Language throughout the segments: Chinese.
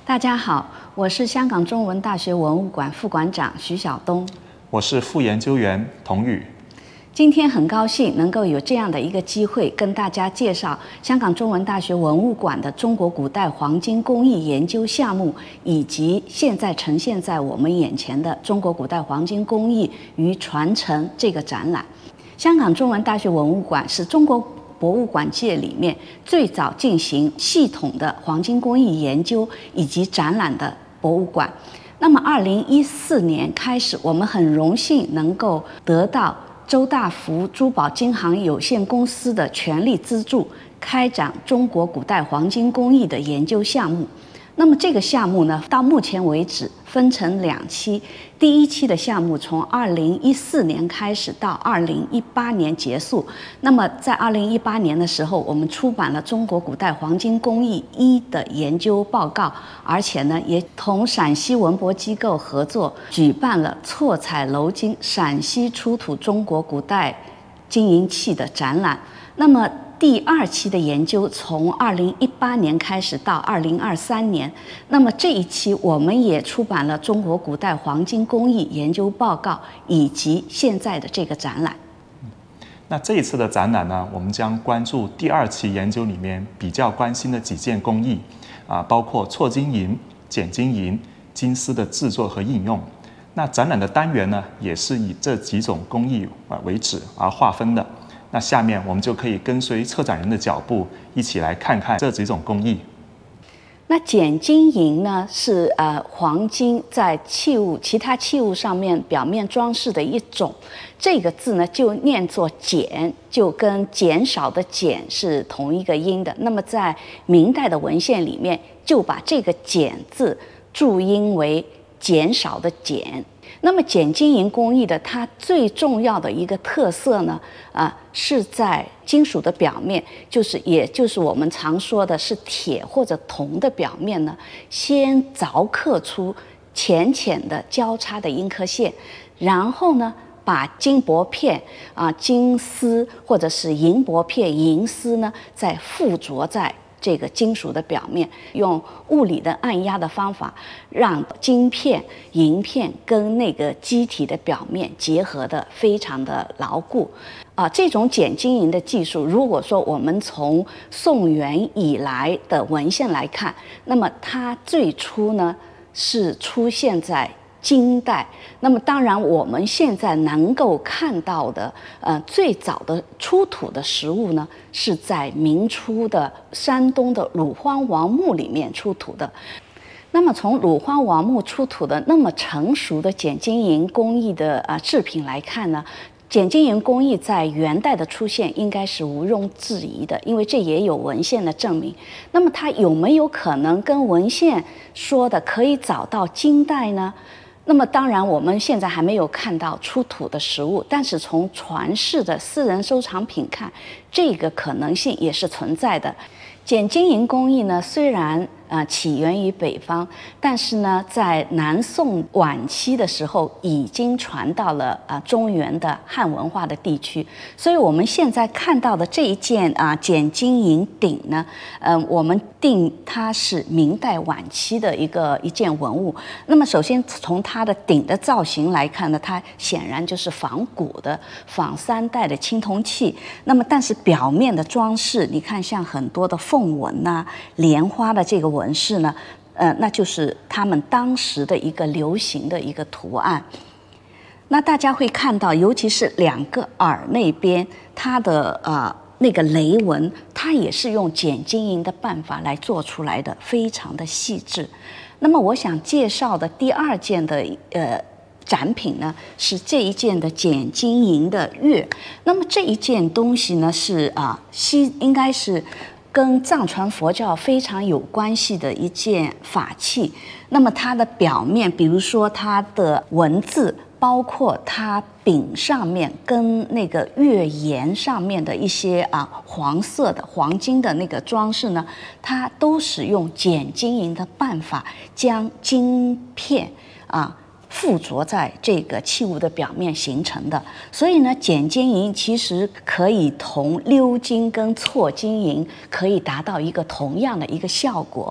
大家好，我是香港中文大学文物馆副馆长徐晓东， 我是副研究员童宇。 今天很高兴能够有这样的一个机会，跟大家介绍香港中文大学文物馆的中国古代黄金工艺研究项目，以及现在呈现在我们眼前的中国古代黄金工艺与传承这个展览。香港中文大学文物馆是中国博物馆界里面最早进行系统的黄金工艺研究以及展览的博物馆。那么2014年开始，我们很荣幸能够得到周大福珠宝金行有限公司的全力资助，开展中国古代黄金工艺的研究项目。那么这个项目呢，到目前为止分成2期，第1期的项目从2014年开始到2018年结束。那么在2018年的时候，我们出版了《中国古代黄金工艺1》的研究报告，而且呢，也同陕西文博机构合作，举办了错彩鎏金陕西出土中国古代金银器的展览。那么第2期的研究从2018年开始到2023年，那么这一期我们也出版了《中国古代黄金工艺研究报告》以及现在的这个展览。 那这一次的展览呢，我们将关注第2期研究里面比较关心的几件工艺，包括错金银、剪金银、金丝的制作和应用。那展览的单元呢，也是以这几种工艺为旨而划分的。那下面我们就可以跟随策展人的脚步，一起来看看这几种工艺。 那剪金银呢，是黄金在其他器物上面表面装饰的一种。这个字呢，就念作减，就跟减少的减是同一个音的。那么在明代的文献里面，就把这个减字注音为减少的减。那么剪金银工艺的它最重要的一个特色呢，是在金属的表面，也就是我们常说的是铁或者铜的表面呢，先凿刻出浅浅的交叉的阴刻线，然后呢，把金箔片金丝或者是银箔片银丝呢，再附着在这个金属的表面，用物理的按压的方法，让金片、银片跟那个基体的表面结合的非常的牢固。这种剪金银的技术，如果说我们从宋元以来的文献来看，那么它最初呢是出现在金代。那么当然我们现在能够看到的最早的出土的实物呢，是在明初的山东的鲁荒王墓里面出土的。那么从鲁荒王墓出土的那么成熟的剪金银工艺的制品来看呢，剪金银工艺在元代的出现应该是毋庸置疑的，因为这也有文献的证明。那么它有没有可能跟文献说的可以找到金代呢？那么当然我们现在还没有看到出土的实物，但是从传世的私人收藏品看，这个可能性也是存在的。剪金银工艺呢，虽然起源于北方，但是呢，在南宋晚期的时候已经传到了中原的汉文化的地区，所以我们现在看到的这一件剪金银鼎呢，我们定它是明代晚期的一件文物。那么首先从它的鼎的造型来看呢，它显然就是仿古的，仿3代的青铜器。那么但是表面的装饰，你看像很多的凤纹莲花的这个纹饰呢，那就是他们当时的一个流行的一个图案。那大家会看到，尤其是2个耳那边，它的那个雷纹，它也是用剪金银的办法来做出来的，非常的细致。那么我想介绍的第2件的展品呢，是这一件的剪金银的钺。那么这一件东西呢，是应该是跟藏传佛教非常有关系的一件法器。那么它的表面，比如说它的文字，包括它柄上面跟那个月岩上面的一些黄色的黄金的那个装饰呢，它都使用剪金银的办法，将金片附着在这个器物的表面形成的。所以呢，剪金银其实可以同鎏金跟错金银可以达到一个同样的一个效果。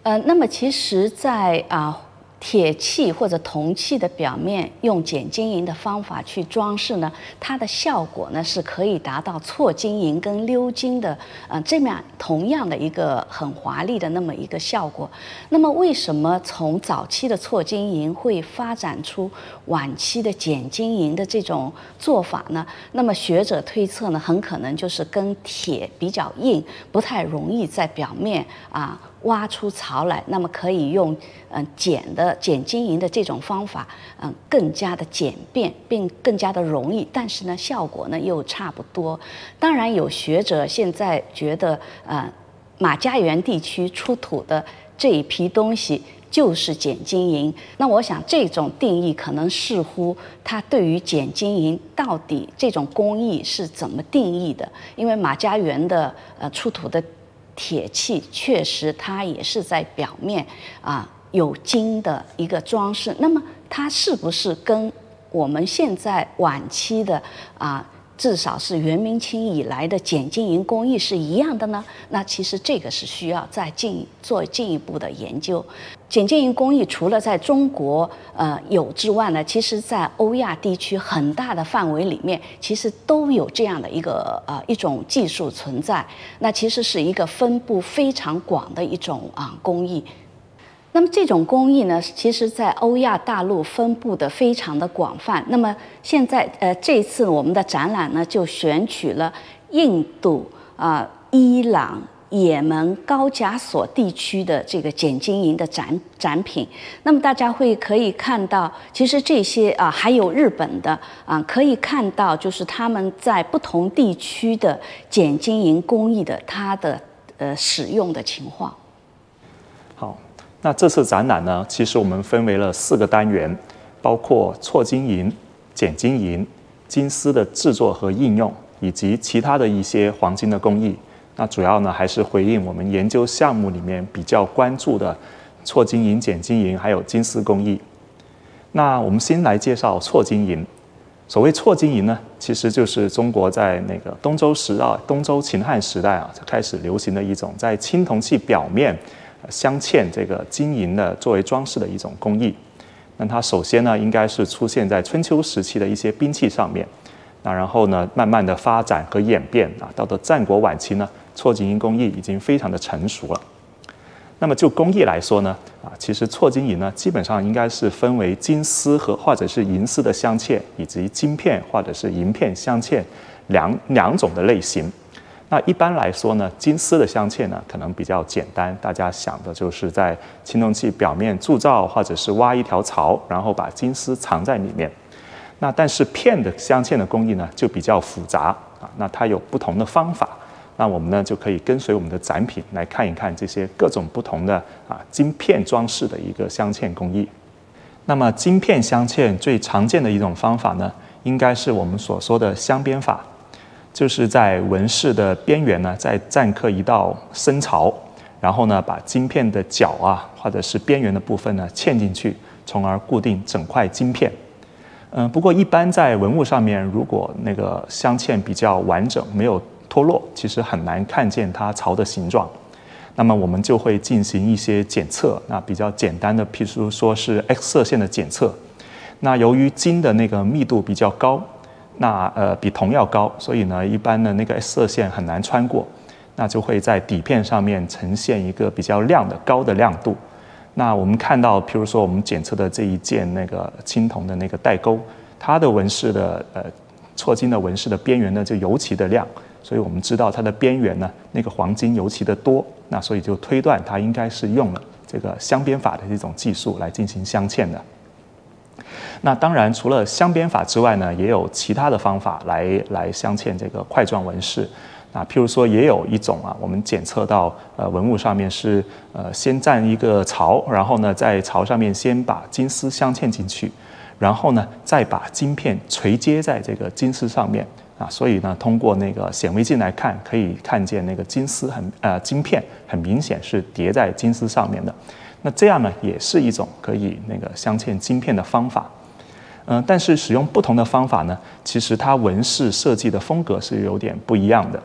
那么其实在，铁器或者铜器的表面用碱金银的方法去装饰呢，它的效果呢是可以达到错金银跟鎏金的，这样同样的一个很华丽的那么一个效果。那么为什么从早期的错金银会发展出晚期的碱金银的这种做法呢？那么学者推测呢，很可能就是跟铁比较硬，不太容易在表面挖出槽来，那么可以用碱金银的这种方法，更加的简便，并更加的容易，但是呢，效果呢又差不多。当然，有学者现在觉得，马家园地区出土的这一批东西就是碱金银。那我想这种定义可能视乎它对于碱金银到底这种工艺是怎么定义的，因为马家园的出土的铁器确实它也是在表面有金的一个装饰，那么它是不是跟我们现在晚期的至少是元明清以来的碱金银工艺是一样的呢？那其实这个是需要再做进一步的研究。碱金银工艺除了在中国有之外呢，其实在欧亚地区很大的范围里面，其实都有这样的一种技术存在。那其实是一个分布非常广的一种工艺。那么这种工艺呢，其实在欧亚大陆分布的非常的广泛。那么现在这次我们的展览呢，就选取了印度、伊朗、也门、高加索地区的这个碱金银的展品。那么大家可以看到，其实这些还有日本的可以看到就是他们在不同地区的碱金银工艺的它的使用的情况。 好。那这次展览呢，其实我们分为了4个单元，包括错金银、碱金银、金丝的制作和应用，以及其他的一些黄金的工艺。那主要呢还是回应我们研究项目里面比较关注的错金银、碱金银还有金丝工艺。那我们先来介绍错金银。所谓错金银呢，其实就是中国在那个东周秦汉时代开始流行的一种在青铜器表面镶嵌这个金银的作为装饰的一种工艺。那它首先呢，应该是出现在春秋时期的一些兵器上面。那然后呢，慢慢的发展和演变到了战国晚期呢，错金银工艺已经非常的成熟了。那么就工艺来说呢，其实错金银呢，基本上应该是分为金丝或者是银丝的镶嵌，以及金片或者是银片镶嵌两种的类型。那一般来说呢，金丝的镶嵌呢，可能比较简单，大家想的就是在青铜器表面铸造，或者是挖一条槽，然后把金丝藏在里面。那但是片的镶嵌的工艺呢，就比较复杂那它有不同的方法。那我们呢，就可以跟随我们的展品来看一看这些各种不同的金片装饰的一个镶嵌工艺。那么金片镶嵌最常见的一种方法呢，应该是我们所说的镶边法。就是在纹饰的边缘呢，再錾刻一道深槽，然后呢，把金片的角或者是边缘的部分呢嵌进去，从而固定整块金片。不过一般在文物上面，如果那个镶嵌比较完整，没有脱落，其实很难看见它槽的形状。那么我们就会进行一些检测，那比较简单的，譬如说是 X 射线的检测。那由于金的那个密度比较高，那比铜要高，所以呢，一般的那个 X 射线很难穿过，那就会在底片上面呈现一个比较亮的高的亮度。那我们看到，譬如说我们检测的这一件那个青铜的那个带钩，它的纹饰的错金的纹饰的边缘呢就尤其的亮，所以我们知道它的边缘呢那个黄金尤其的多，那所以就推断它应该是用了这个镶边法的这种技术来进行镶嵌的。那当然，除了镶边法之外呢，也有其他的方法来镶嵌这个块状纹饰。譬如说，也有一种我们检测到文物上面是先蘸一个槽，然后呢，在槽上面先把金丝镶嵌进去，然后呢，再把金片垂接在这个金丝上面所以呢，通过那个显微镜来看，可以看见那个金片很明显是叠在金丝上面的。那这样呢，也是一种可以那个镶嵌金片的方法。但是使用不同的方法呢，其实它纹饰设计的风格是有点不一样的。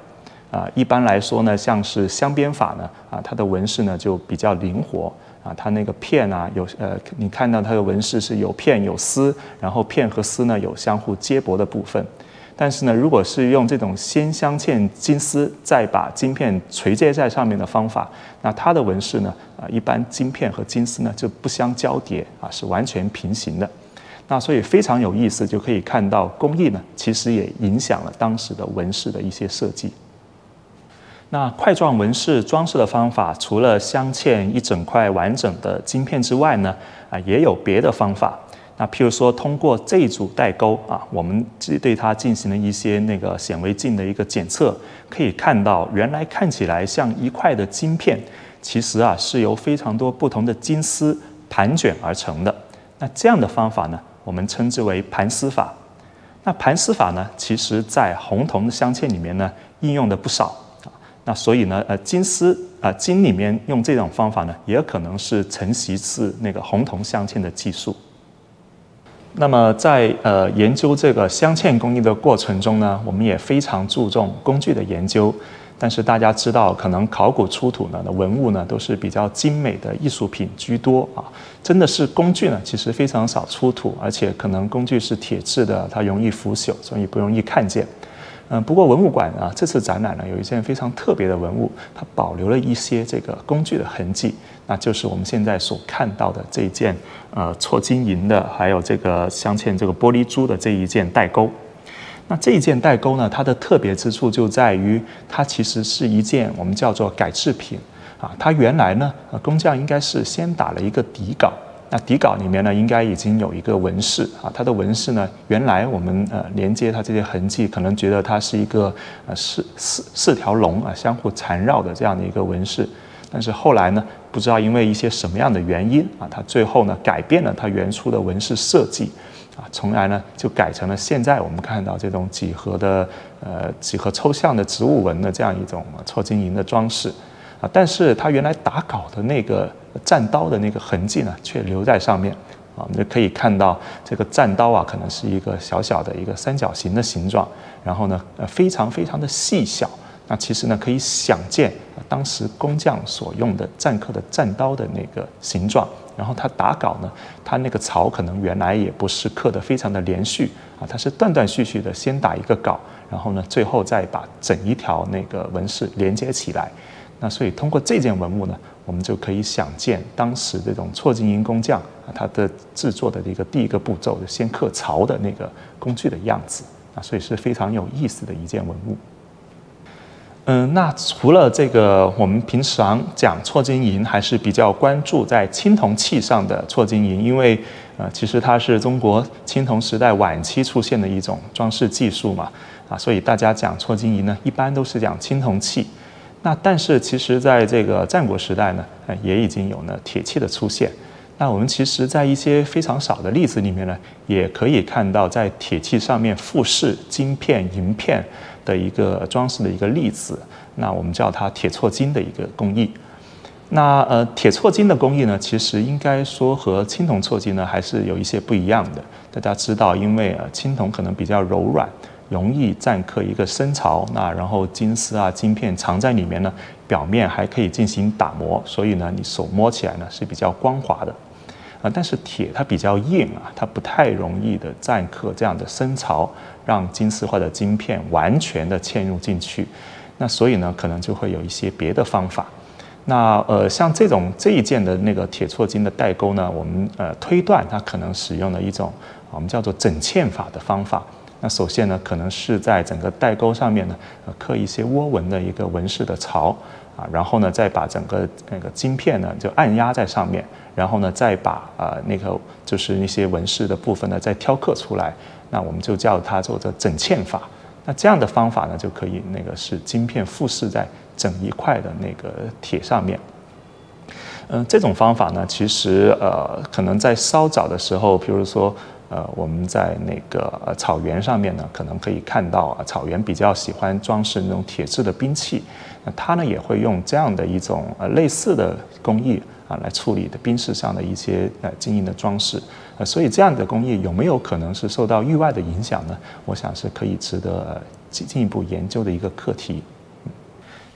一般来说呢，像是镶边法呢，它的纹饰呢就比较灵活它那个片你看到它的纹饰是有片有丝，然后片和丝呢有相互接驳的部分。但是呢，如果是用这种先镶嵌金丝，再把金片垂接在上面的方法，那它的纹饰呢，一般金片和金丝呢就不相交叠是完全平行的。那所以非常有意思，就可以看到工艺呢，其实也影响了当时的纹饰的一些设计。那块状纹饰装饰的方法，除了镶嵌一整块完整的金片之外呢，也有别的方法。那譬如说，通过这一组带钩我们对它进行了一些那个显微镜的一个检测，可以看到原来看起来像一块的金片，其实是由非常多不同的金丝盘卷而成的。那这样的方法呢，我们称之为盘丝法。那盘丝法呢，其实在红铜的镶嵌里面呢，应用的不少那所以呢，金里面用这种方法呢，也可能是承袭自那个红铜镶嵌的技术。那么在研究这个镶嵌工艺的过程中呢，我们也非常注重工具的研究。但是大家知道，可能考古出土的文物呢，都是比较精美的艺术品居多真的是工具呢，其实非常少出土，而且可能工具是铁制的，它容易腐朽，所以不容易看见。不过文物馆这次展览呢，有一件非常特别的文物，它保留了一些这个工具的痕迹，那就是我们现在所看到的这一件错金银的，还有这个镶嵌这个玻璃珠的这一件带钩。那这一件带钩呢，它的特别之处就在于，它其实是一件我们叫做改制品它原来呢，工匠应该是先打了一个底稿。那底稿里面呢，应该已经有一个纹饰它的纹饰呢，原来我们连接它这些痕迹，可能觉得它是一个四条龙相互缠绕的这样的一个纹饰，但是后来呢，不知道因为一些什么样的原因它最后呢改变了它原初的纹饰设计从来呢就改成了现在我们看到这种几何抽象的植物纹的这样一种错金银的装饰但是它原来打稿的那个战刀的那个痕迹呢，却留在上面我们就可以看到这个战刀可能是一个小小的一个三角形的形状，然后呢，非常非常的细小。那其实呢，可以想见当时工匠所用的战刻的战刀的那个形状。然后它打稿呢，它那个槽可能原来也不是刻得非常的连续它是断断续续的，先打一个稿，然后呢，最后再把整一条那个纹饰连接起来。那所以通过这件文物呢，我们就可以想见当时这种错金银工匠他的制作的一个第一个步骤，就先刻槽的那个工具的样子所以是非常有意思的一件文物。那除了这个，我们平常讲错金银，还是比较关注在青铜器上的错金银，因为其实它是中国青铜时代晚期出现的一种装饰技术嘛所以大家讲错金银呢，一般都是讲青铜器。那但是其实在这个战国时代呢，也已经有了铁器的出现。那我们其实在一些非常少的例子里面呢，也可以看到在铁器上面复饰金片、银片的一个装饰的一个例子。那我们叫它铁错金的一个工艺。那铁错金的工艺呢，其实应该说和青铜错金呢还是有一些不一样的。大家知道，因为青铜可能比较柔软，容易錾刻一个深槽，那然后金丝金片藏在里面呢，表面还可以进行打磨，所以呢，你手摸起来呢是比较光滑的。但是铁它比较硬它不太容易的錾刻这样的深槽，让金丝或者金片完全的嵌入进去。那所以呢，可能就会有一些别的方法。那像这一件的那个铁错金的带钩呢，我们推断它可能使用了一种我们叫做整嵌法的方法。那首先呢，可能是在整个带钩上面呢，刻一些涡纹的一个纹饰的槽然后呢，再把整个那个金片呢就按压在上面，然后呢，再把那个就是那些纹饰的部分呢再雕刻出来。那我们就叫它做整嵌法。那这样的方法呢，就可以那个是金片复饰在整一块的那个铁上面。这种方法呢，其实可能在稍早的时候，比如说我们在那个草原上面呢，可能可以看到草原比较喜欢装饰那种铁制的兵器，那它呢也会用这样的一种类似的工艺来处理的兵饰上的一些金银的装饰。所以这样的工艺有没有可能是受到域外的影响呢？我想是可以值得进一步研究的一个课题。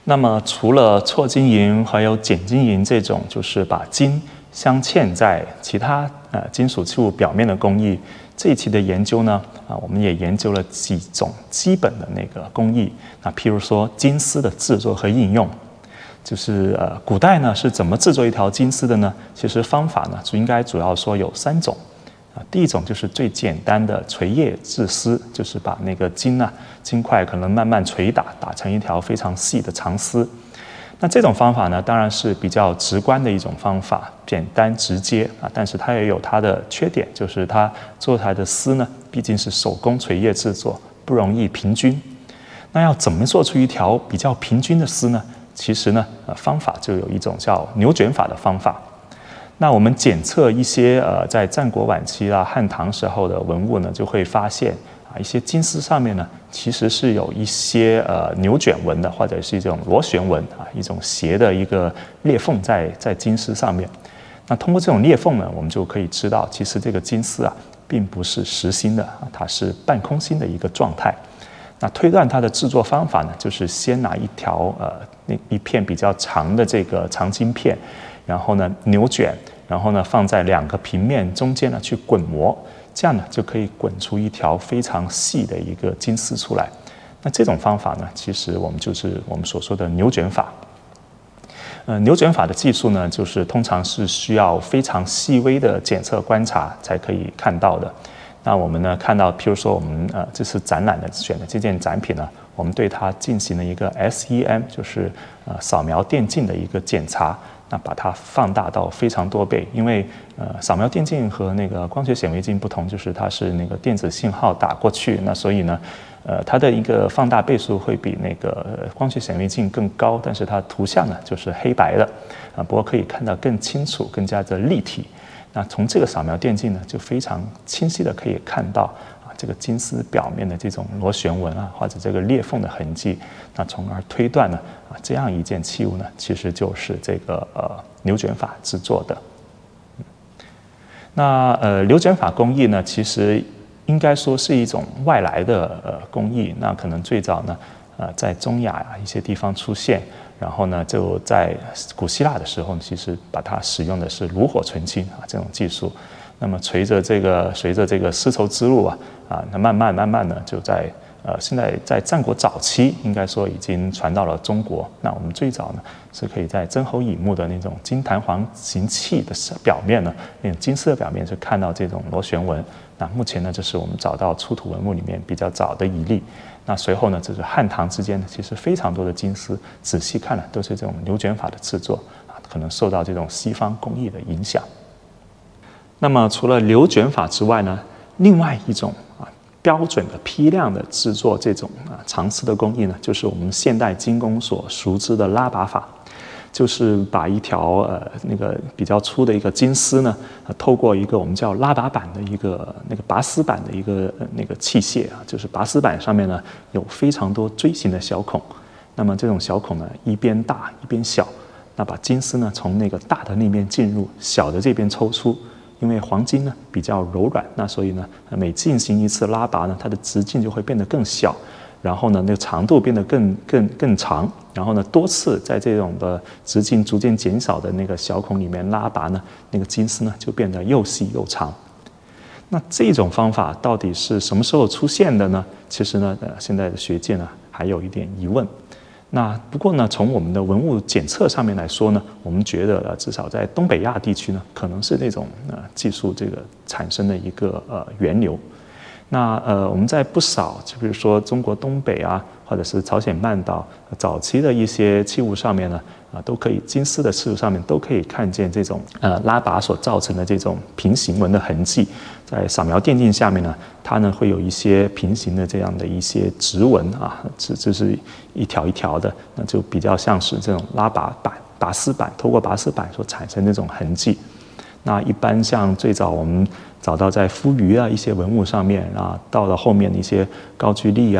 那么除了错金银还有碱金银这种就是把金镶嵌在其他金属器物表面的工艺，这一期的研究呢我们也研究了几种基本的那个工艺。那譬如说金丝的制作和应用，就是古代呢是怎么制作一条金丝的呢？其实方法呢应该主要说有3种。第一种就是最简单的锤叶制丝，就是把那个金块可能慢慢捶打成一条非常细的长丝。那这种方法呢，当然是比较直观的一种方法，简单直接但是它也有它的缺点，就是它做出来的丝呢，毕竟是手工锤叶制作，不容易平均。那要怎么做出一条比较平均的丝呢？其实呢，方法就有一种叫扭卷法的方法。那我们检测一些在战国晚期汉唐时候的文物呢，就会发现一些金丝上面呢，其实是有一些扭卷纹的，或者是一种螺旋纹一种斜的一个裂缝在金丝上面。那通过这种裂缝呢，我们就可以知道，其实这个金丝并不是实心的它是半空心的一个状态。那推断它的制作方法呢，就是先拿一片比较长的这个长金片，然后呢扭卷，然后呢放在2个平面中间呢去滚磨，这样呢就可以滚出一条非常细的一个金丝出来。那这种方法呢，其实就是我们所说的扭卷法。扭卷法的技术呢，就是通常是需要非常细微的检测观察才可以看到的。那我们呢看到，譬如说我们这次展览的选的这件展品呢，我们对它进行了一个 SEM， 就是扫描电镜的一个检查。那把它放大到非常多倍，因为扫描电镜和那个光学显微镜不同，就是它是那个电子信号打过去，那所以呢，它的一个放大倍数会比那个光学显微镜更高，但是它图像呢就是黑白的不过可以看到更清楚，更加的立体。那从这个扫描电镜呢，就非常清晰的可以看到这个金丝表面的这种螺旋纹或者这个裂缝的痕迹，那从而推断呢这样一件器物呢，其实就是这个扭卷法制作的。那扭卷法工艺呢，其实应该说是一种外来的工艺，那可能最早呢在中亚一些地方出现，然后呢就在古希腊的时候，其实把它使用的是炉火纯青这种技术。那么随着这个丝绸之路那慢慢的就在现在在战国早期，应该说已经传到了中国。那我们最早呢是可以在曾侯乙墓的那种金弹簧形器的表面呢，那种金丝的表面是看到这种螺旋纹。那目前呢，这是我们找到出土文物里面比较早的一例。那随后呢，这是汉唐之间呢，其实非常多的金丝，仔细看呢都是这种扭卷法的制作可能受到这种西方工艺的影响。那么除了扭卷法之外呢，另外一种标准的批量的制作这种长丝的工艺呢，就是我们现代金工所熟知的拉拔法，就是把一条那个比较粗的一个金丝呢，透过一个我们叫拉拔板的一个那个拔丝板的一个那个器械就是拔丝板上面呢有非常多锥形的小孔，那么这种小孔呢一边大一边小，那把金丝呢从那个大的那边进入，小的这边抽出。因为黄金呢比较柔软，那所以呢每进行一次拉拔呢，它的直径就会变得更小，然后呢那个长度变得更长，然后呢多次在这种的直径逐渐减少的那个小孔里面拉拔呢，那个金丝呢就变得又细又长。那这种方法到底是什么时候出现的呢？其实呢现在的学界呢还有一点疑问。那不过呢，从我们的文物检测上面来说呢，我们觉得至少在东北亚地区呢，可能是那种技术这个产生的一个源流。那我们在不少就比如说中国东北或者是朝鲜半岛早期的一些器物上面呢，都可以金丝的器物上面都可以看见这种拉拔所造成的这种平行纹的痕迹。在扫描电镜下面呢，它呢会有一些平行的这样的一些直纹这是一条一条的，那就比较像是这种拉拔板、拔丝板，透过拔丝板所产生这种痕迹。那一般像最早我们找到在夫余一些文物上面到了后面的一些高句丽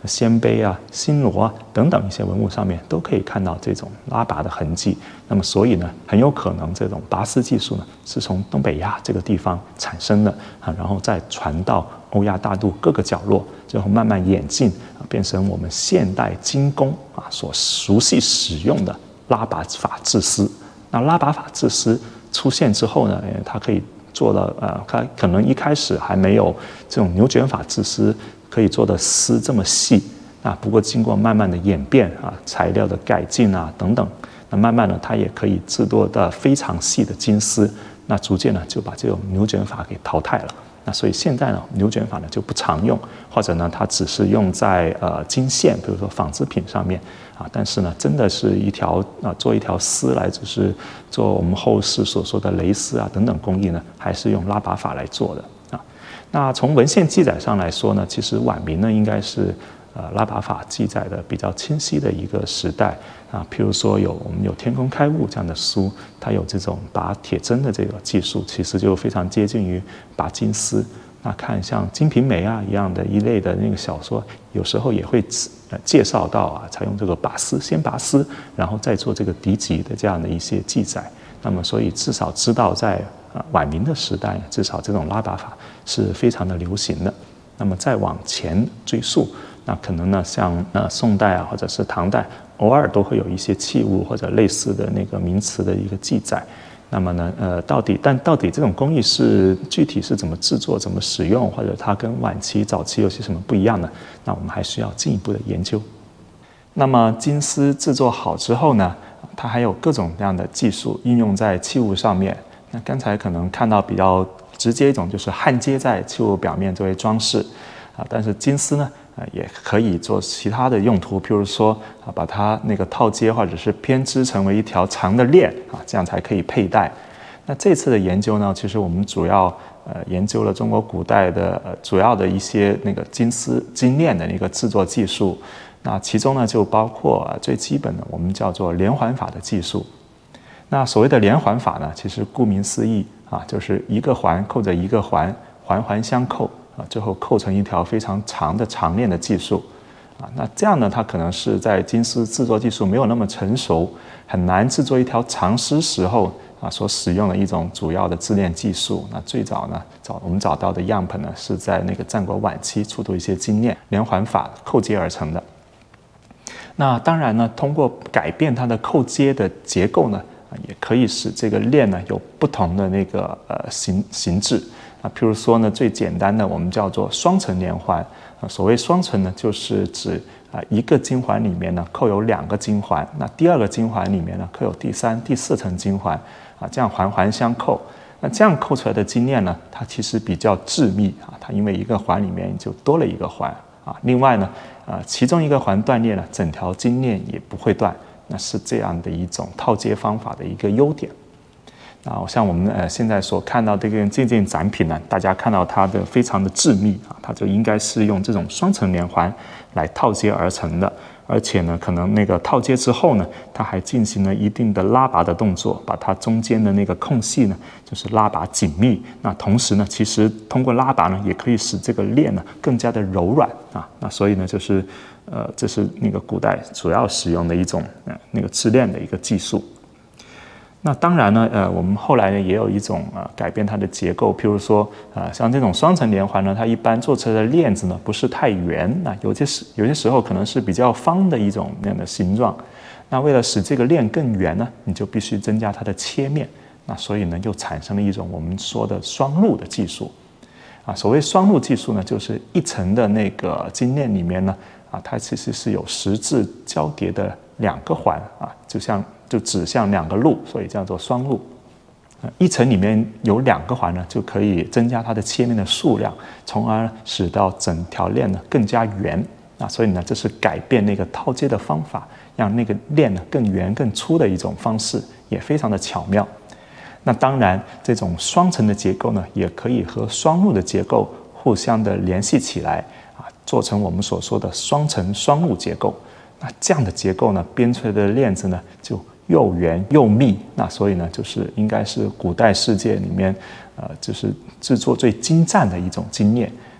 鲜卑啊、新罗啊等等一些文物上面都可以看到这种拉拔的痕迹。那么所以呢，很有可能这种拔丝技术呢是从东北亚这个地方产生的啊，然后再传到欧亚大陆各个角落，最后慢慢演进啊，变成我们现代精工啊所熟悉使用的拉拔法制丝。那拉拔法制丝出现之后呢，它可以做的它可能一开始还没有这种牛卷法制丝可以做的丝这么细，啊，不过经过慢慢的演变啊，材料的改进啊等等，那慢慢的它也可以制作的非常细的金丝，那逐渐呢就把这种牛卷法给淘汰了。那所以现在呢，牛卷法呢就不常用，或者呢它只是用在金线，比如说纺织品上面啊，但是呢真的是做一条丝来，就是做我们后世所说的蕾丝啊等等工艺呢，还是用拉拔法来做的啊。那从文献记载上来说呢，其实晚明呢应该是拉拔法记载的比较清晰的一个时代啊，譬如说我们有《天工开物》这样的书，它有这种拔铁针的这个技术，其实就非常接近于拔金丝。那看像《金瓶梅》啊一样的一类的那个小说，有时候也会介绍到啊，采用这个拔丝，先拔丝，然后再做这个敌级的这样的一些记载。那么所以至少知道在晚明的时代，至少这种拉拔法是非常的流行的。那么再往前追溯，那可能呢，像宋代啊，或者是唐代，偶尔都会有一些器物或者类似的那个名词的一个记载。那么呢，到底这种工艺是具体是怎么制作、怎么使用，或者它跟晚期、早期有些什么不一样呢？那我们还需要进一步的研究。那么金丝制作好之后呢，它还有各种各样的技术应用在器物上面。那刚才可能看到比较直接一种就是焊接在器物表面作为装饰啊，但是金丝呢也可以做其他的用途，譬如说把它那个套接或者是编织成为一条长的链啊，这样才可以佩戴。那这次的研究呢，其实我们主要研究了中国古代的主要的一些那个金丝金链的那个制作技术。那其中呢就包括最基本的我们叫做连环法的技术。那所谓的连环法呢，其实顾名思义啊，就是一个环扣着一个环，环环相扣啊，最后扣成一条非常长的长链的技术啊。那这样呢，它可能是在金丝制作技术没有那么成熟，很难制作一条长丝时候啊所使用的一种主要的制链技术。那最早呢，我们找到的样本呢，是在那个战国晚期出土一些金链连环法扣接而成的。那当然呢，通过改变它的扣接的结构呢，也可以使这个链呢有不同的那个形制啊。譬如说呢，最简单的我们叫做双层连环啊。所谓双层呢，就是指一个金环里面呢扣有2个金环，那第2个金环里面呢扣有第3、第4层金环啊，这样环环相扣。那这样扣出来的金链呢，它其实比较致密啊，它因为一个环里面就多了一个环啊。另外呢，其中一个环断裂了，整条金链也不会断。那是这样的一种套接方法的一个优点。那像我们现在所看到这件展品呢，大家看到它的非常的致密啊，它就应该是用这种双层连环来套接而成的。而且呢，可能那个套接之后呢，它还进行了一定的拉拔的动作，把它中间的那个空隙呢，就是拉拔紧密。那同时呢，其实通过拉拔呢，也可以使这个链呢更加的柔软啊。那所以呢，就是这是那个古代主要使用的一种那个制链的一个技术。那当然呢，我们后来呢也有一种改变它的结构，譬如说像这种双层连环呢，它一般做出来的链子呢不是太圆，那有些时候可能是比较方的一种那样的形状。那为了使这个链更圆呢，你就必须增加它的切面。那所以呢，又产生了一种我们说的双路的技术啊。所谓双路技术呢，就是一层的那个金链里面呢它其实是有十字交叠的2个环啊，就指向2个路，所以叫做双路。一层里面有2个环呢，就可以增加它的切面的数量，从而使到整条链呢更加圆啊。所以呢，这是改变那个套接的方法，让那个链呢更圆更粗的一种方式，也非常的巧妙。那当然，这种双层的结构呢，也可以和双路的结构互相的联系起来啊，做成我们所说的双层双路结构。那这样的结构呢，编出来的链子呢，就又圆又密。那所以呢，就是应该是古代世界里面，就是制作最精湛的一种金链。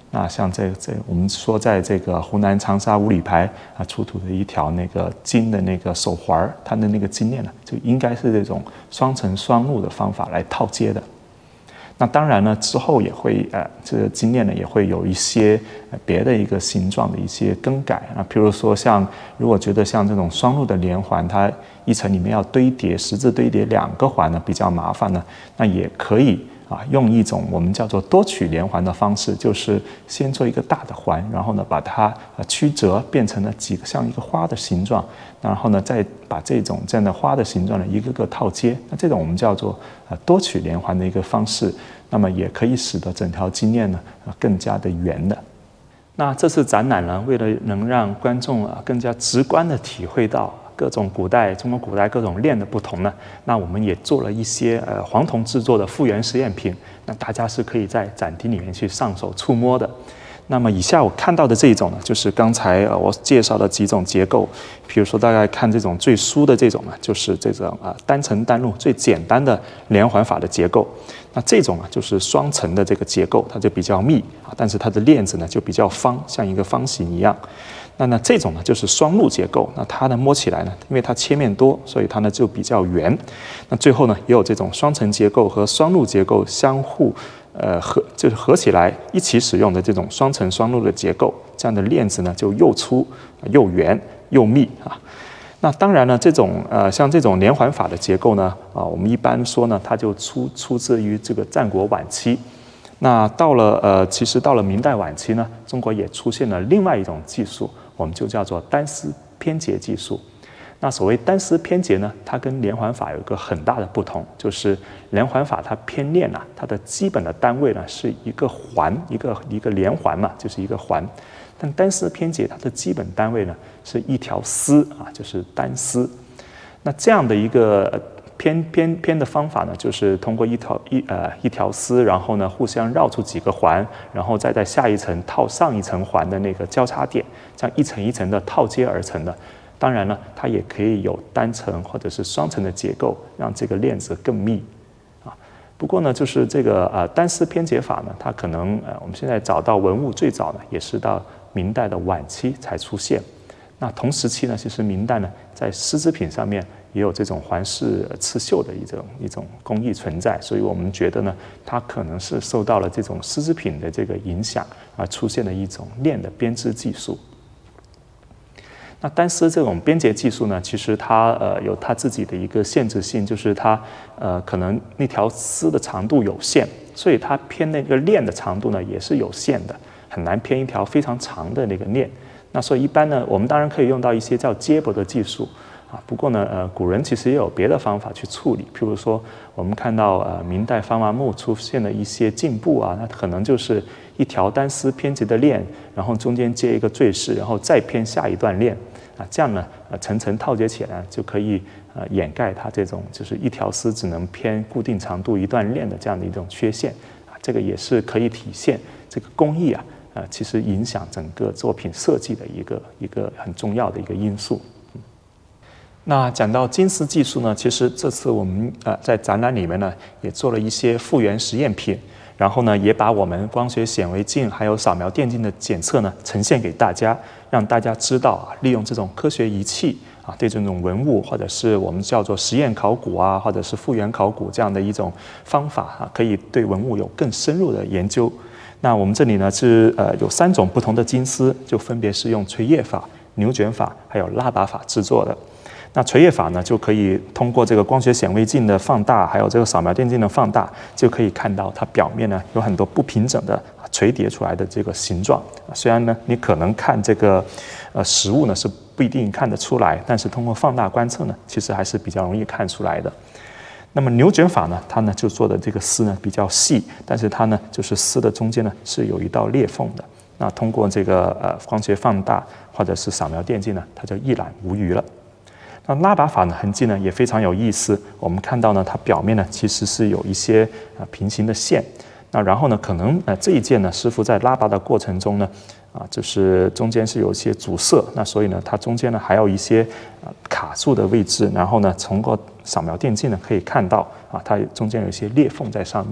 那像我们说在这个湖南长沙五里牌出土的一条那个金的那个手环，它的那个金链呢，就应该是这种双层双路的方法来套接的。那当然呢，之后也会这个金链呢也会有一些别的一个形状的一些更改啊，比如说如果觉得像这种双路的连环，它一层里面要十字堆叠2个环呢比较麻烦呢，那也可以用一种我们叫做多曲连环的方式，就是先做一个大的环，然后呢把它曲折变成了几个像一个花的形状，然后呢再把这样的花的形状呢一个个套接，那这种我们叫做多曲连环的一个方式，那么也可以使得整条金链呢更加的圆的。那这次展览呢，为了能让观众更加直观的体会到各种中国古代各种链的不同呢，那我们也做了一些黄铜制作的复原实验品，那大家是可以在展厅里面去上手触摸的。那么以下我看到的这种呢，就是刚才我介绍的几种结构，比如说大概看这种最疏的这种呢，就是这种单层单路最简单的连环法的结构。那这种就是双层的这个结构，它就比较密但是它的链子呢就比较方，像一个方形一样。那这种呢就是双路结构，那它呢摸起来呢，因为它切面多，所以它呢就比较圆。那最后呢也有这种双层结构和双路结构相互合起来一起使用的这种双层双路的结构，这样的链子呢就又粗又圆又密那当然呢，像这种连环法的结构呢我们一般说呢，它就出自于这个战国晚期。那其实到了明代晚期呢，中国也出现了另外一种技术，我们就叫做单丝偏结技术。那所谓单丝偏结呢，它跟连环法有一个很大的不同，就是连环法它偏链它的基本的单位呢是一个环，一个连环嘛，就是一个环。但单丝偏结它的基本单位呢是一条丝就是单丝。那这样的一个偏的方法呢，就是通过一条丝，然后呢互相绕出几个环，然后再在下一层套上一层环的那个交叉点，这样一层一层的套接而成的。当然呢，它也可以有单层或者是双层的结构，让这个链子更密不过呢，就是这个单丝偏结法呢，它可能我们现在找到文物最早呢，也是到明代的晚期才出现。那同时期呢，其实明代呢，在丝织品上面也有这种环饰刺绣的一种工艺存在，所以我们觉得呢，它可能是受到了这种丝织品的这个影响而出现的一种链的编织技术。那单丝这种编结技术呢，其实它有它自己的一个限制性，就是它可能那条丝的长度有限，所以它偏那个链的长度呢也是有限的，很难偏一条非常长的那个链。那所以一般呢，我们当然可以用到一些叫接驳的技术不过呢古人其实也有别的方法去处理，譬如说我们看到明代方瓦木出现了一些进步那可能就是一条单丝偏结的链，然后中间接一个坠饰，然后再偏下一段链这样呢层层套接起来就可以掩盖它这种就是一条丝只能偏固定长度一段链的这样的一种缺陷这个也是可以体现这个工艺其实影响整个作品设计的一个很重要的一个因素。那讲到金丝技术呢，其实这次我们在展览里面呢也做了一些复原实验品，然后呢也把我们光学显微镜还有扫描电镜的检测呢呈现给大家，让大家知道利用这种科学仪器对这种文物或者是我们叫做实验考古或者是复原考古这样的一种方法可以对文物有更深入的研究。那我们这里呢是有3种不同的金丝，就分别是用锤叶法、扭卷法还有拉拔法制作的。那锤叶法呢，就可以通过这个光学显微镜的放大，还有这个扫描电镜的放大，就可以看到它表面呢有很多不平整的垂叠出来的这个形状。虽然呢你可能看这个实物呢是不一定看得出来，但是通过放大观测呢，其实还是比较容易看出来的。那么扭卷法呢，它呢就做的这个丝呢比较细，但是它呢就是丝的中间呢是有一道裂缝的。那通过这个光学放大或者是扫描电镜呢，它就一览无余了。那拉拔法呢痕迹呢也非常有意思，我们看到呢它表面呢其实是有一些平行的线，那然后呢可能这一件呢师傅在拉拔的过程中呢就是中间是有一些阻塞，那所以呢它中间呢还有一些卡住的位置，然后呢通过扫描电镜呢可以看到它中间有一些裂缝在上面。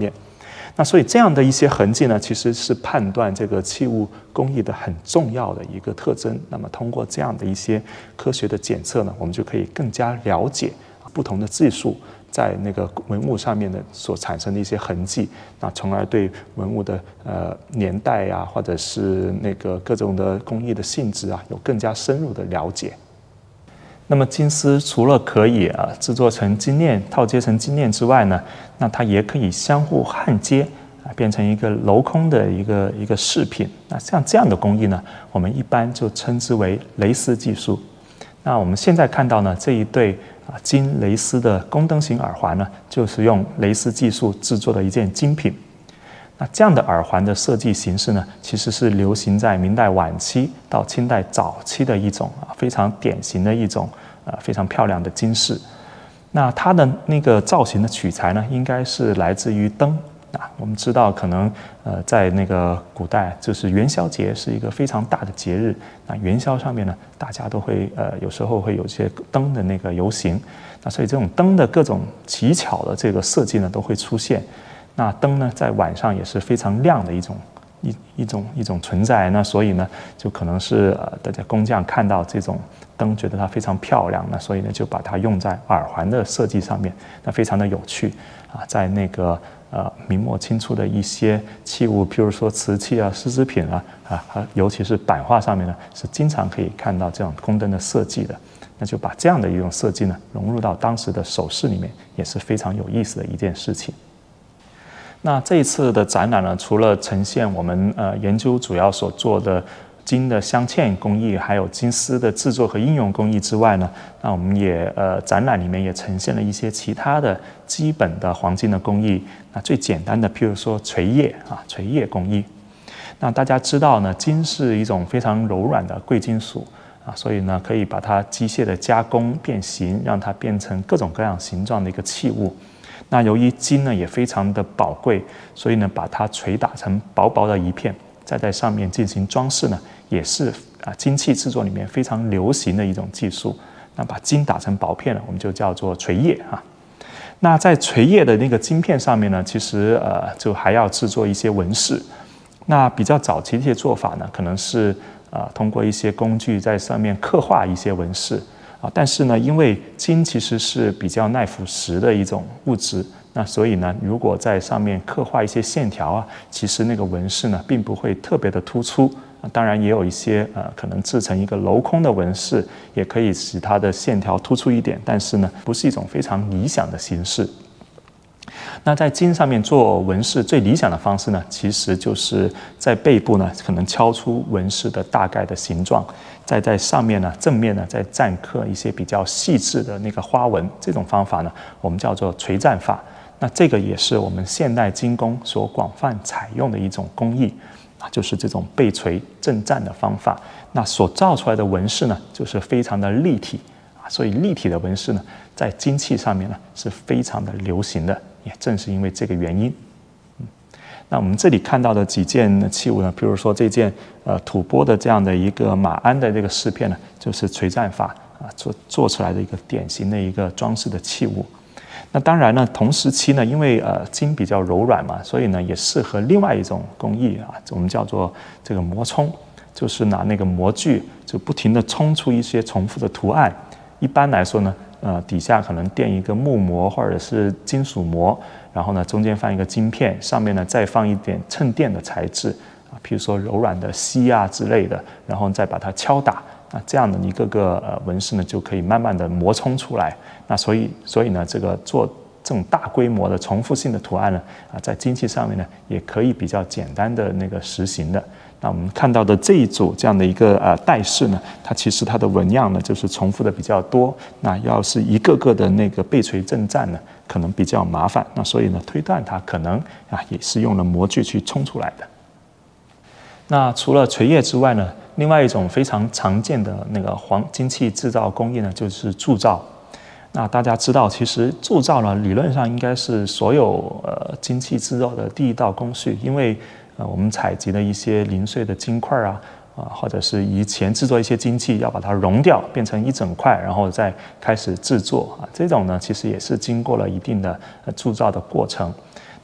那所以这样的一些痕迹呢，其实是判断这个器物工艺的很重要的一个特征。那么通过这样的一些科学的检测呢，我们就可以更加了解不同的技术在那个文物上面的所产生的一些痕迹，那从而对文物的年代啊，或者是那个各种的工艺的性质啊，有更加深入的了解。那么金丝除了可以制作成金链、套接成金链之外呢，那它也可以相互焊接变成一个镂空的一个饰品。那像这样的工艺呢，我们一般就称之为蕾丝技术。那我们现在看到呢，这一对金蕾丝的宫灯型耳环呢，就是用蕾丝技术制作的一件精品。那这样的耳环的设计形式呢，其实是流行在明代晚期到清代早期的一种非常典型的一种非常漂亮的金饰。那它的那个造型的取材呢，应该是来自于灯。我们知道，可能在那个古代，就是元宵节是一个非常大的节日。那元宵上面呢，大家都会有时候会有一些灯的那个游行。那所以这种灯的各种奇巧的这个设计呢，都会出现。那灯呢，在晚上也是非常亮的一种存在。那所以呢，就可能是大家工匠看到这种灯，觉得它非常漂亮，那所以呢，就把它用在耳环的设计上面，那非常的有趣在那个明末清初的一些器物，譬如说瓷器啊、丝织品尤其是版画上面呢，是经常可以看到这种宫灯的设计的。那就把这样的一种设计呢，融入到当时的首饰里面，也是非常有意思的一件事情。那这一次的展览呢，除了呈现我们研究主要所做的金的镶嵌工艺，还有金丝的制作和应用工艺之外呢，那我们也展览里面也呈现了一些其他的基本的黄金的工艺。那最简单的，譬如说锤叶工艺。那大家知道呢，金是一种非常柔软的贵金属所以呢，可以把它机械的加工变形，让它变成各种各样形状的一个器物。那由于金呢也非常的宝贵，所以呢把它捶打成薄薄的一片，再在上面进行装饰呢，也是金器制作里面非常流行的一种技术。那把金打成薄片呢，我们就叫做锤叶那在锤叶的那个金片上面呢，其实就还要制作一些纹饰。那比较早期的一些做法呢，可能是通过一些工具在上面刻画一些纹饰。但是呢，因为金其实是比较耐腐蚀的一种物质，那所以呢，如果在上面刻画一些线条其实那个纹饰呢，并不会特别的突出。当然也有一些可能制成一个镂空的纹饰，也可以使它的线条突出一点，但是呢，不是一种非常理想的形式。那在金上面做纹饰最理想的方式呢，其实就是在背部呢，可能敲出纹饰的大概的形状，再在上面呢，正面呢，再錾刻一些比较细致的那个花纹。这种方法呢，我们叫做锤錾法。那这个也是我们现代金工所广泛采用的一种工艺就是这种背锤正錾的方法。那所造出来的纹饰呢，就是非常的立体所以立体的纹饰呢，在金器上面呢，是非常的流行的。也正是因为这个原因，那我们这里看到的几件器物呢，比如说这件吐蕃的这样的一个马鞍的这个饰片呢，就是锤錾法做出来的一个典型的一个装饰的器物。那当然呢，同时期呢，因为金比较柔软嘛，所以呢也适合另外一种工艺我们叫做这个磨冲，就是拿那个模具就不停地冲出一些重复的图案。一般来说呢，底下可能垫一个木膜或者是金属膜，然后呢中间放一个金片，上面呢再放一点衬垫的材质譬如说柔软的锡之类的，然后再把它敲打，那这样的一个个纹饰呢就可以慢慢的磨冲出来。那所以呢，这个做这种大规模的重复性的图案呢在金器上面呢也可以比较简单的那个实行的。那我们看到的这一组这样的一个带饰呢，它其实它的纹样呢就是重复的比较多。那要是一个个的那个背锤正錾呢，可能比较麻烦。那所以呢，推断它可能也是用了模具去冲出来的。那除了锤叶之外呢，另外一种非常常见的那个金器制造工艺呢，就是铸造。那大家知道，其实铸造呢，理论上应该是所有金器制造的第一道工序，因为我们采集的一些零碎的金块或者是以前制作一些金器，要把它熔掉，变成一整块，然后再开始制作这种呢，其实也是经过了一定的铸造的过程。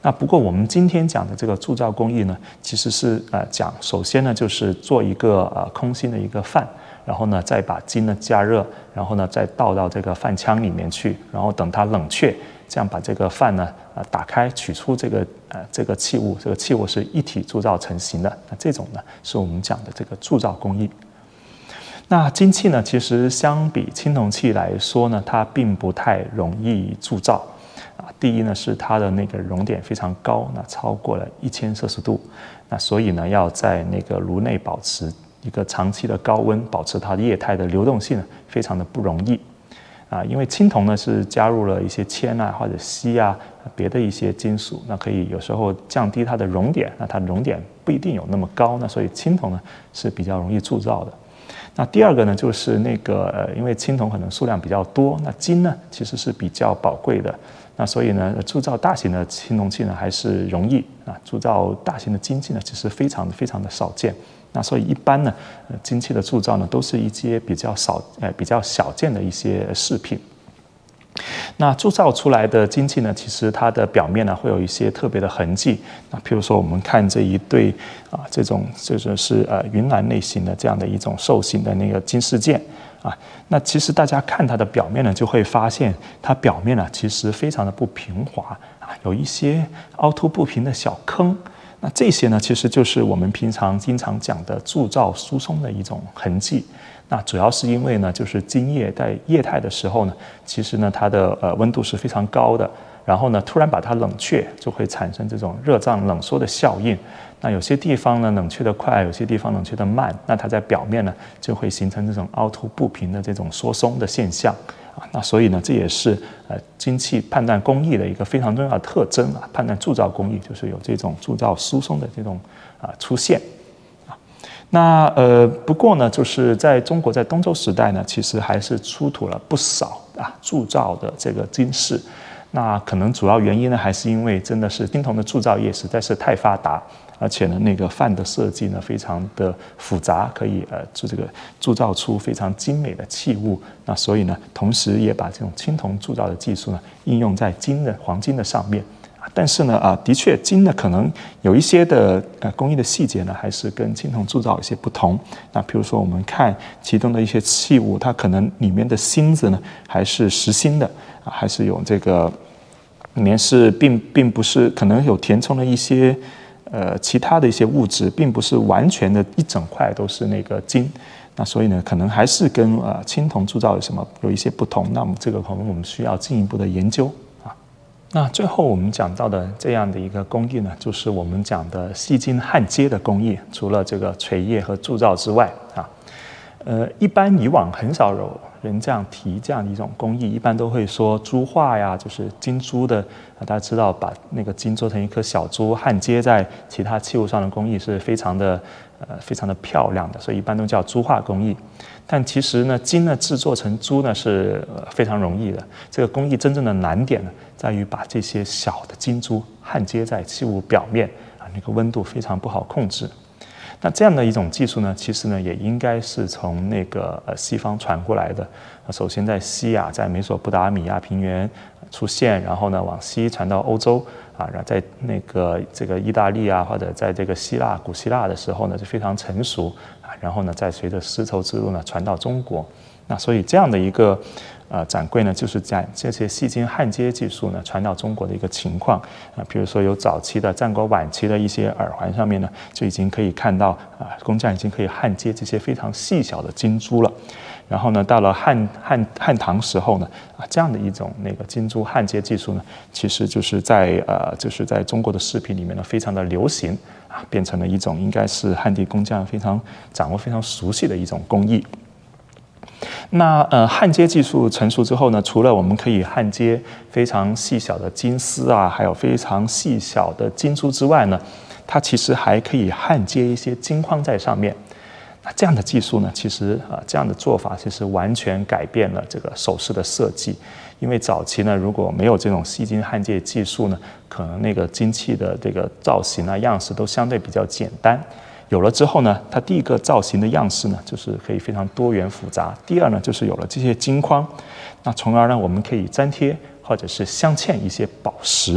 那不过我们今天讲的这个铸造工艺呢，其实是讲首先呢就是做一个空心的一个饭，然后呢再把金呢加热，然后呢再倒到这个饭腔里面去，然后等它冷却，这样把这个饭呢打开，取出这个器物，这个器物是一体铸造成型的。那这种呢是我们讲的这个铸造工艺。那金器呢，其实相比青铜器来说呢，它并不太容易铸造。第一呢是它的那个熔点非常高，那超过了1000摄氏度，那所以呢要在那个炉内保持一个长期的高温，保持它的液态的流动性非常的不容易因为青铜呢是加入了一些铅或者锡别的一些金属，那可以有时候降低它的熔点，那它的熔点不一定有那么高，那所以青铜呢是比较容易铸造的。那第二个呢就是那个因为青铜可能数量比较多，那金呢其实是比较宝贵的。那所以呢，铸造大型的青铜器呢还是容易铸造大型的金器呢其实非常的少见。那所以一般呢，金器的铸造呢都是一些比较小件的一些饰品。那铸造出来的金器呢，其实它的表面呢会有一些特别的痕迹。那譬如说我们看这一对这种是云南类型的这样的一种兽形的那个金饰件。那其实大家看它的表面呢，就会发现它表面呢其实非常的不平滑有一些凹凸不平的小坑。那这些呢，其实就是我们平常经常讲的铸造疏松的一种痕迹。那主要是因为呢，就是金液在液态的时候呢，其实呢它的温度是非常高的，然后呢突然把它冷却，就会产生这种热胀冷缩的效应。那有些地方呢冷却的快，有些地方冷却的慢，那它在表面呢就会形成这种凹凸不平的这种缩松的现象那所以呢，这也是金器判断工艺的一个非常重要的特征判断铸造工艺就是有这种铸造疏松的这种出现那不过呢，就是在中国在东周时代呢，其实还是出土了不少铸造的这个金饰。那可能主要原因呢，还是因为真的是青铜的铸造业实在是太发达，而且呢，那个范的设计呢非常的复杂，可以铸造出非常精美的器物。那所以呢，同时也把这种青铜铸造的技术呢应用在黄金的上面。但是呢，的确金呢可能有一些的工艺的细节呢，还是跟青铜铸造有些不同。那比如说我们看其中的一些器物，它可能里面的芯子呢还是实心的还是有这个里面是并不是可能有填充了一些其他的一些物质，并不是完全的一整块都是那个金。那所以呢，可能还是跟青铜铸造有一些不同。那么这个可能我们需要进一步的研究。那最后我们讲到的这样的一个工艺呢，就是我们讲的细金焊接的工艺。除了这个锤业和铸造之外一般以往很少有人这样提这样的一种工艺，一般都会说珠化呀，就是金珠的大家知道把那个金做成一颗小珠，焊接在其他器物上的工艺是非常的漂亮的，所以一般都叫珠化工艺。但其实呢，金呢制作成珠呢是非常容易的。这个工艺真正的难点呢，在于把这些小的金珠焊接在器物表面那个温度非常不好控制。那这样的一种技术呢，其实呢也应该是从那个西方传过来的。首先在西亚，在美索不达米亚平原出现，然后呢往西传到欧洲然后在那个这个意大利或者在这个古希腊的时候呢就非常成熟然后呢再随着丝绸之路呢传到中国。那所以这样的一个展柜呢，就是在这些细金焊接技术呢传到中国的一个情况比如说有早期的战国晚期的一些耳环上面呢，就已经可以看到工匠已经可以焊接这些非常细小的金珠了。然后呢，到了汉唐时候呢这样的一种那个金珠焊接技术呢，其实就是在中国的饰品里面呢非常的流行变成了一种应该是汉地工匠掌握非常熟悉的一种工艺。那焊接技术成熟之后呢，除了我们可以焊接非常细小的金丝还有非常细小的金珠之外呢，它其实还可以焊接一些金框在上面。那这样的技术呢，其实这样的做法其实完全改变了这个首饰的设计。因为早期呢，如果没有这种细金焊接技术呢，可能那个金器的这个造型样式都相对比较简单。有了之后呢，它第一个造型的样式呢，就是可以非常多元复杂。第二呢，就是有了这些金框，那从而呢，我们可以粘贴或者是镶嵌一些宝石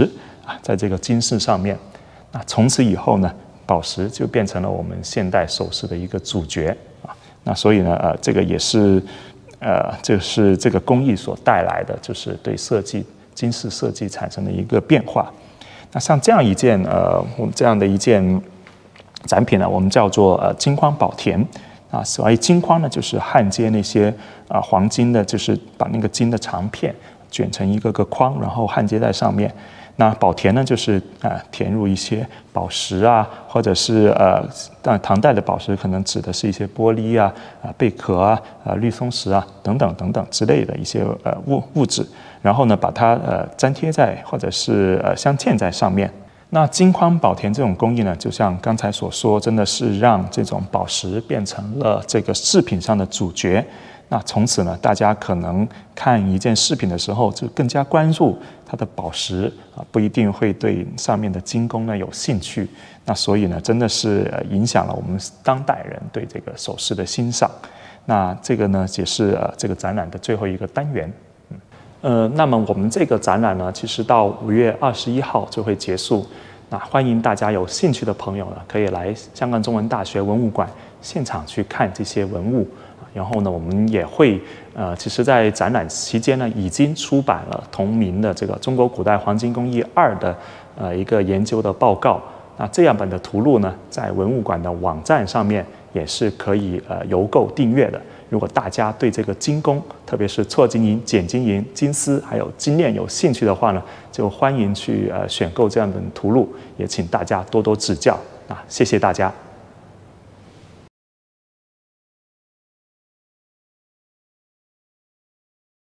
在这个金饰上面。那从此以后呢，宝石就变成了我们现代首饰的一个主角那所以呢，这个也是就是这个工艺所带来的，就是对金饰设计产生的一个变化。那像这样一件我们这样的一件展品呢，我们叫做金框宝田所谓金框呢，就是焊接那些黄金的，就是把那个金的长片卷成一个个框，然后焊接在上面。那宝田呢，就是填入一些宝石或者是唐代的宝石可能指的是一些玻璃贝壳绿松石等等等等之类的一些物质，然后呢把它粘贴在或者是镶嵌在上面。那金框宝田这种工艺呢，就像刚才所说，真的是让这种宝石变成了这个饰品上的主角。那从此呢，大家可能看一件饰品的时候，就更加关注它的宝石不一定会对上面的金工呢有兴趣。那所以呢，真的是影响了我们当代人对这个首饰的欣赏。那这个呢，也是这个展览的最后一个单元。那么我们这个展览呢，其实到5月21号就会结束。那欢迎大家有兴趣的朋友呢，可以来香港中文大学文物馆现场去看这些文物。然后呢，我们也会其实在展览期间呢，已经出版了同名的这个《中国古代黄金工艺2》的一个研究的报告。那这样本的图录呢，在文物馆的网站上面也是可以邮购订阅的。如果大家对这个金工，特别是错金银、剪金银、金丝还有金链有兴趣的话呢，就欢迎去选购这样本图录，也请大家多多指教谢谢大家。